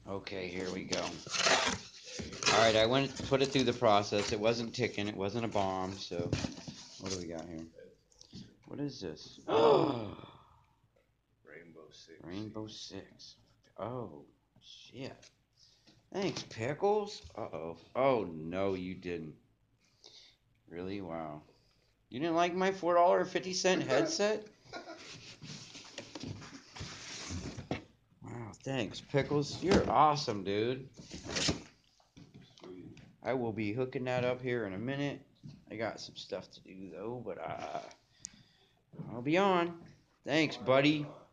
Okay, here we go. Alright, I went to put it through the process. It wasn't ticking. It wasn't a bomb. So, what do we got here? What is this? Oh, Rainbow Six. Rainbow Six. Oh, shit. Thanks, Pickles. Uh-oh. Oh, no, you didn't. Really? Wow. You didn't like my $4.50 headset? Wow, thanks, Pickles. You're awesome, dude. Sweet. I will be hooking that up here in a minute. I got some stuff to do, though, but I'll be on. Thanks, buddy.